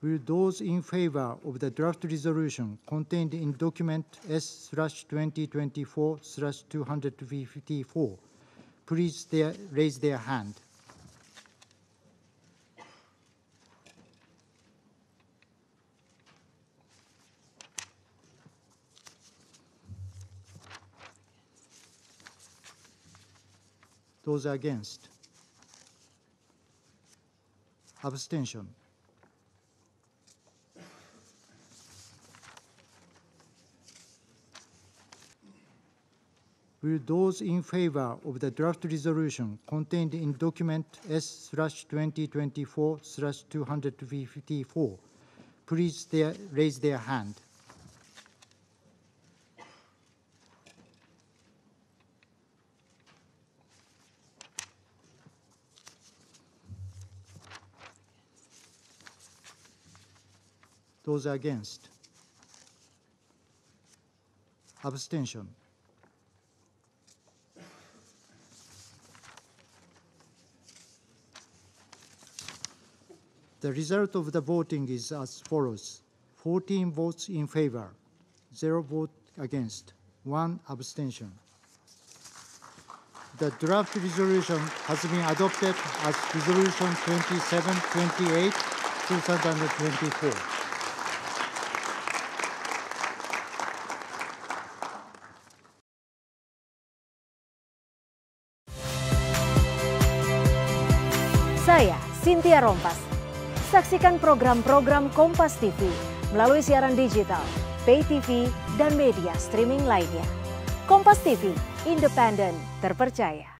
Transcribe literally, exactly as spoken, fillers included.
Will those in favor of the draft resolution contained in document S twenty twenty-four two fifty-four please their, raise their hand. Those against? Abstention. Will those in favor of the draft resolution contained in document S twenty twenty-four two fifty-four please their, raise their hand. Those against? Abstention. The result of the voting is as follows. fourteen votes in favor, zero vote against, one abstention. The draft resolution has been adopted as Resolution twenty-seven twenty-eight, two thousand twenty-four. Saya, Cynthia Rompas. Saksikan program-program Kompas T V melalui siaran digital, pay T V, dan media streaming lainnya. Kompas T V, independen, terpercaya.